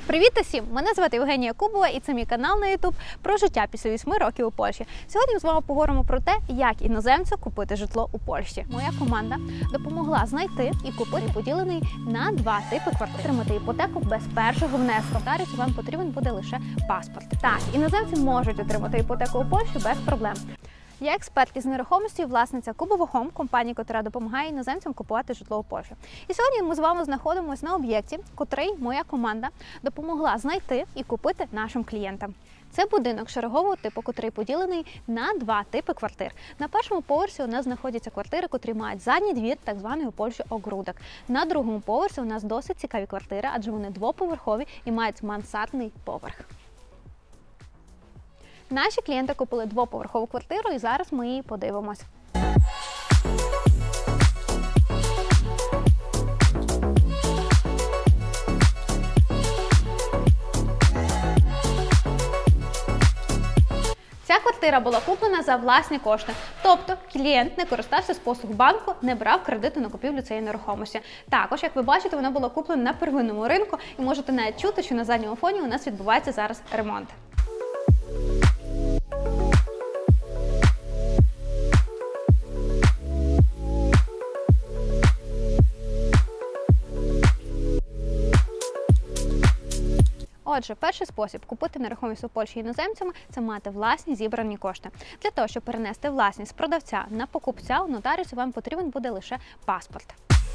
Привіт усім! Мене звати Євгенія Кубова і це мій канал на YouTube про життя після 8 років у Польщі. Сьогодні ми з вами поговоримо про те, як іноземцю купити житло у Польщі. Моя команда допомогла знайти і купити поділений на два типи квартир. Отримати іпотеку без першого внеску. Нотаріусу вам потрібен буде лише паспорт. Так, іноземці можуть отримати іпотеку у Польщі без проблем. Я експерт із нерухомості і власниця Кубова Home, компанії, яка допомагає іноземцям купувати житло у Польщі. І сьогодні ми з вами знаходимося на об'єкті, котрий моя команда допомогла знайти і купити нашим клієнтам. Це будинок шерегового типу, котрий поділений на два типи квартир. На першому поверсі у нас знаходяться квартири, котрі мають задній двір, так званий у Польщі огрудок. На другому поверсі у нас досить цікаві квартири, адже вони двоповерхові і мають мансардний поверх. Наші клієнти купили двоповерхову квартиру і зараз ми її подивимось. Ця квартира була куплена за власні кошти, тобто клієнт не користався з послуг банку, не брав кредиту на купівлю цієї нерухомості. Також, як ви бачите, вона була куплена на первинному ринку і можете навіть чути, що на задньому фоні у нас відбувається зараз ремонт. Отже, перший спосіб купити нерухомість у Польщі іноземцями – це мати власні зібрані кошти. Для того, щоб перенести власність з продавця на покупця, у нотаріусу вам потрібен буде лише паспорт.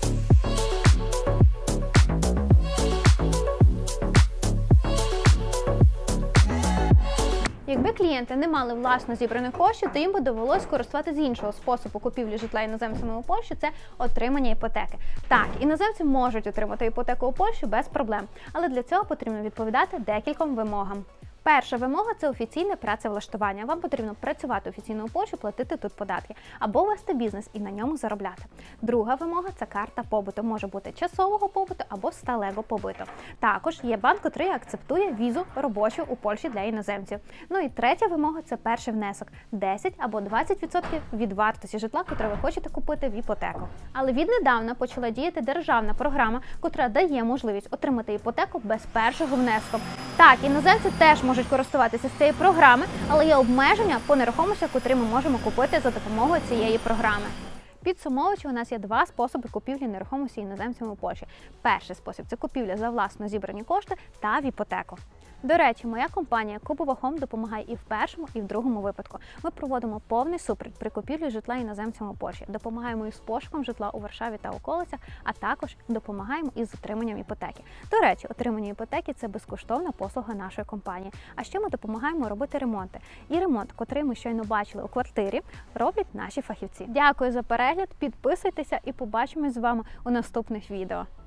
Якби клієнти не мали власно зібраних коштів, то їм би довелося користуватися іншого способу купівлі житла іноземцями у Польщі – це отримання іпотеки. Так, іноземці можуть отримати іпотеку у Польщі без проблем, але для цього потрібно відповідати декільком вимогам. Перша вимога – це офіційне працевлаштування. Вам потрібно працювати офіційно у Польщі, платити тут податки, або вести бізнес і на ньому заробляти. Друга вимога – це карта побуту. Може бути часового побуту або сталого побуту. Також є банк, який акцептує візу робочу у Польщі для іноземців. Ну і третя вимога – це перший внесок – 10 або 20% від вартості житла, яке ви хочете купити в іпотеку. Але віднедавна почала діяти державна програма, яка дає можливість отримати іпотеку без першого внеску. Так, іноземці теж можуть користуватися цією програмою, але є обмеження по нерухомості, які ми можемо купити за допомогою цієї програми. Підсумовуючи, у нас є два способи купівлі нерухомості іноземцями у Польщі. Перший спосіб – це купівля за власно зібрані кошти та в іпотеку. До речі, моя компанія Кубова Home допомагає і в першому, і в другому випадку. Ми проводимо повний супровід при купівлі житла іноземцям у Польщі. Допомагаємо із пошуком житла у Варшаві та околицях, а також допомагаємо із отриманням іпотеки. До речі, отримання іпотеки – це безкоштовна послуга нашої компанії. А ще ми допомагаємо робити ремонти. І ремонт, котрий ми щойно бачили у квартирі, роблять наші фахівці. Дякую за перегляд, підписуйтеся і побачимось з вами у наступних відео.